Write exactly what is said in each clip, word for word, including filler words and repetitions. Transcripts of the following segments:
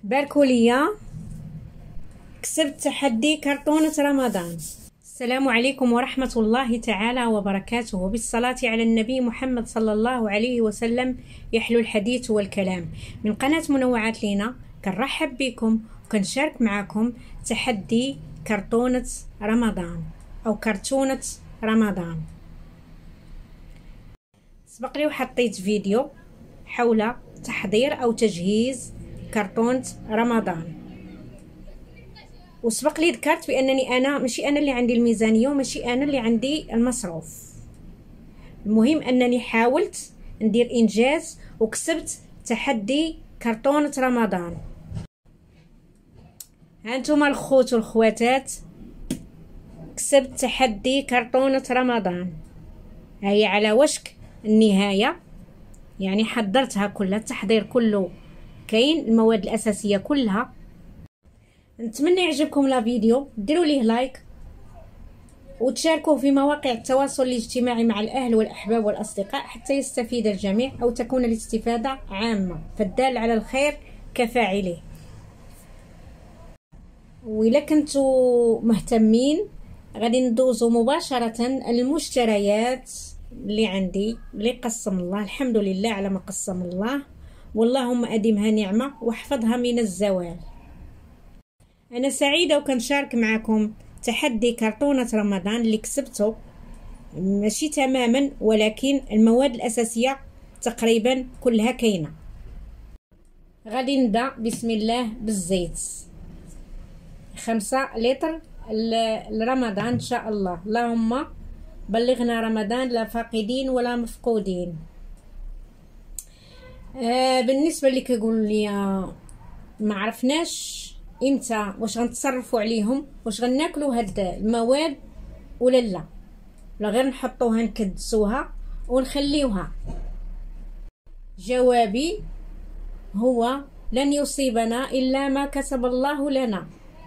باركوا ليا كسبت تحدي كرتونة رمضان. السلام عليكم ورحمة الله تعالى وبركاته، بالصلاة على النبي محمد صلى الله عليه وسلم يحلو الحديث والكلام. من قناة منوعات لينا كنرحب بكم وكنشارك معكم تحدي كرتونة رمضان أو كرتونة رمضان. سبق لي وحطيت فيديو حول تحضير أو تجهيز كرتونة رمضان، وسبق لي ذكرت بانني انا ماشي انا اللي عندي الميزانيه وماشي انا اللي عندي المصروف. المهم انني حاولت ندير انجاز وكسبت تحدي كرتونه رمضان. هانتوما الخوت والخواتات، كسبت تحدي كرتونه رمضان. هي على وشك النهايه، يعني حضرتها كلها، التحضير كله كاين، المواد الاساسيه كلها. نتمنى يعجبكم لا فيديو، ديروا ليه لايك وتشاركوه في مواقع التواصل الاجتماعي مع الاهل والاحباب والاصدقاء حتى يستفيد الجميع او تكون الاستفاده عامه، فالدال على الخير كفاعله. وإلا كنتوا مهتمين غادي ندوزو مباشره المشتريات اللي عندي اللي قسم الله، الحمد لله على ما قسم الله، واللهم ادمها نعمه واحفظها من الزوال. أنا سعيدة وكنشارك معكم تحدي كرتونة رمضان اللي كسبته، ماشي تماما ولكن المواد الأساسية تقريبا كلها كاينة. غادي نبدا بسم الله بالزيت، خمسة لتر لرمضان إن شاء الله. اللهم بلغنا رمضان لا فاقدين ولا مفقودين. آه بالنسبة اللي كيقول لي ما عرفناش امتى واش غنتصرفوا عليهم، واش غناكلوا هاد المواد ولا لا، ولا غير نحطوها نكدسوها ونخليوها. جوابي هو لن يصيبنا الا ما كتب الله لنا.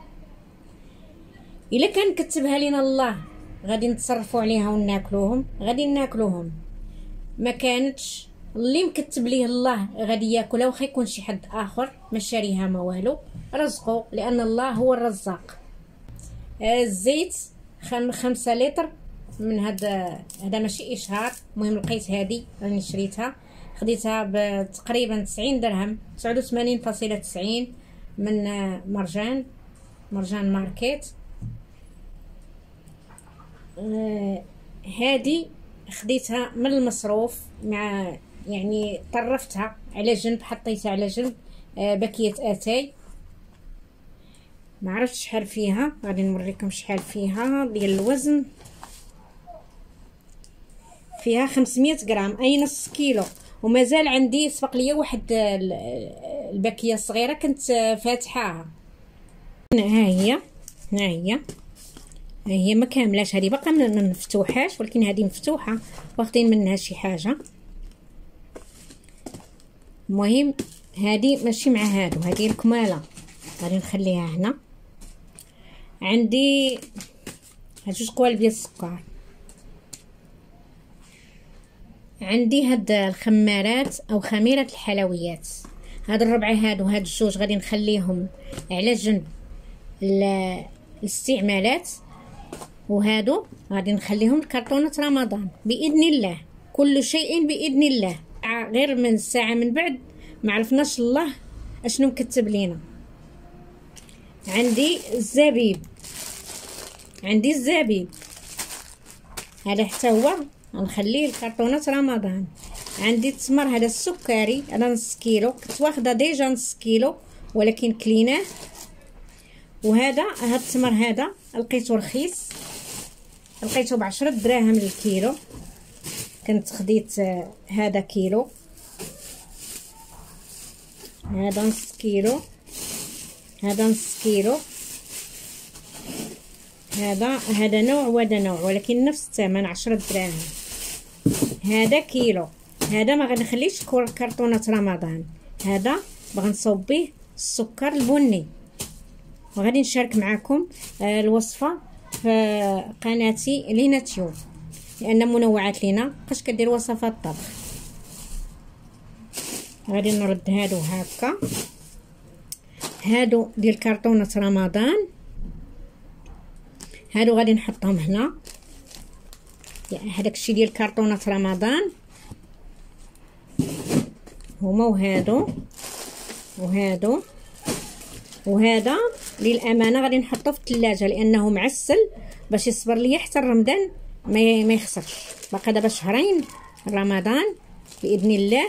الا كان كتبها لنا الله غادي نتصرفوا عليها وناكلوهم، غادي ناكلوهم. ما كانتش اللي مكتب ليه الله غادي ياكلها، واخا يكون شي حد اخر ما شاريها ما والو، رزقه لان الله هو الرزاق. الزيت خمسة لتر من هذا، هذا ماشي اشهار، المهم لقيت هذه راني شريتها، خديتها بتقريبا تسعين درهم، تسعة وثمانين فاصلة تسعين من مرجان مرجان ماركيت. آه هذه خديتها من المصروف، مع يعني طرفتها على جنب، حطيتها على جنب. آه بكيه اتاي، ما عرفتش شحال فيها، غادي نوريكم شحال فيها ديال الوزن. فيها خمسمية غرام، اي نص كيلو. ومازال عندي سبق ليا واحد البكيه الصغيره كنت فاتحاها. ها هي ها هي ها هي ما كاملاش، هذه باقا ما مفتوحاش، ولكن هذه مفتوحه واخدين منها شي حاجه. المهم هذه ماشي مع هادو، هذه الكماله غادي نخليها هنا. عندي هاد جوج قوالب ديال السكر. عندي هاد الخمارات او خميره الحلويات، هاد الربعه هادو، هاد الجوج غادي نخليهم على جنب الاستعمالات، وهادو غادي نخليهم لكرتونه رمضان باذن الله. كل شيء باذن الله، غير من الساعه من بعد ما عرفناش الله اشنو مكتب لينا. عندي الزبيب، عندي الزبيب هذا حتى هو غنخليه لكرتونه رمضان. عندي التمر، هذا السكري، هذا نص كيلو، كنت واخده ديجا نص كيلو ولكن كليناه. وهذا هذا التمر هذا لقيته رخيص، لقيته بعشرة دراهم للكيلو، كنت خديت هذا كيلو، هذا نص كيلو، هذا نص كيلو، هذا هذا نوع وهذا نوع ولكن نفس الثمن عشرة دراهم. هذا كيلو، هذا ما غنخليش كرتونه رمضان، هذا باغي نصوب به السكر البني. وغادي نشارك معكم الوصفه في قناتي لينا تيوب، لان منوعات لينا بقاش كدير وصفات طبخ. غادي نرد هادو هكا هادو ديال كرتونة رمضان، هادو غادي نحطهم هنا. يعني هداك الشيء ديال كرتونة رمضان هما، وهادو وهادو وهذا للامانه غادي نحطه في الثلاجه لانه معسل باش يصبر ليا حتى رمضان ما ما يخسرش. باقي دابا شهرين رمضان باذن الله.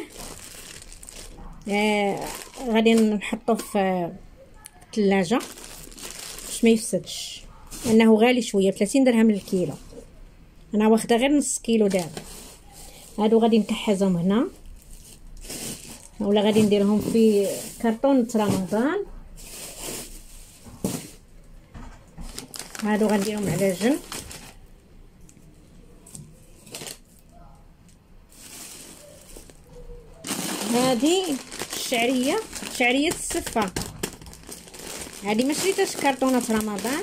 آه غادي نحطه في الثلاجه باش ما يفسدش، لانه غالي شويه، ثلاثين درهم للكيلو. انا واخده غير نص كيلو دابا. هادو غادي نكحزهم هنا، ولا غادي نديرهم في كرتونة رمضان. هادو غنديرهم على جنب. هادي الشعريه، شعريه السفه. هادي ما شريتهاش كرتونه رمضان،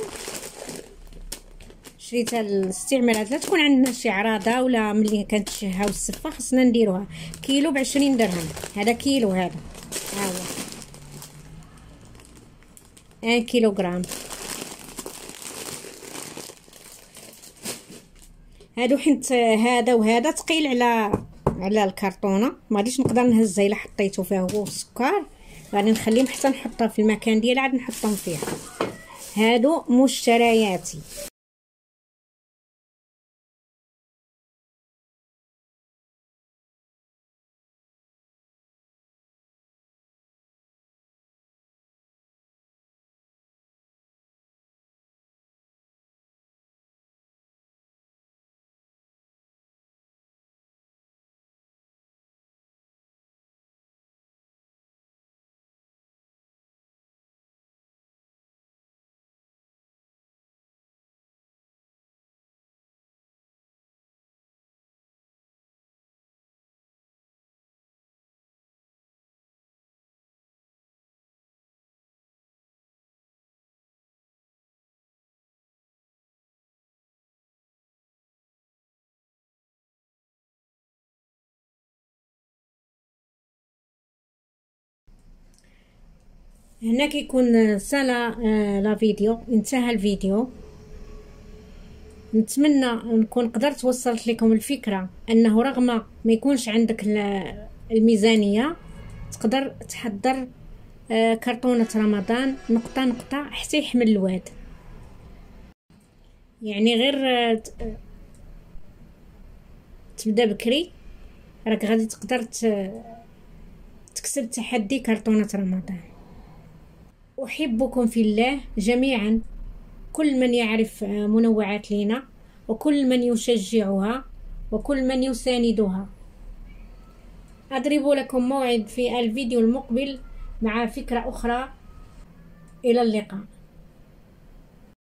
شريتها للاستعمالات. لا تكون عندنا شي عراضه ولا ملي كنتشهاو السفه خصنا نديروها. كيلو بعشرين درهم. هذا كيلو، هذا ها هو ان كيلوغرام. هادو حيت هذا وهذا ثقيل على على الكرتونه، ما غاديش نقدر نهزها الا حطيته فيها هو السكر. غادي نخليهم حتى نحطها في المكان ديالها عاد نحطهم فيها. هادو مشترياتي. هنا كيكون سالا لا فيديو، انتهى الفيديو. نتمنى نكون قدرت وصلت لكم الفكره انه رغم ما يكونش عندك الميزانيه تقدر تحضر كرتونه رمضان نقطه نقطه حتى يحمل الواد. يعني غير تبدا بكري راك غادي تقدر تكسب تحدي كرتونه رمضان. احبكم في الله جميعا، كل من يعرف منوعات لينا وكل من يشجعها وكل من يساندها. أضرب لكم موعد في الفيديو المقبل مع فكرة أخرى. إلى اللقاء.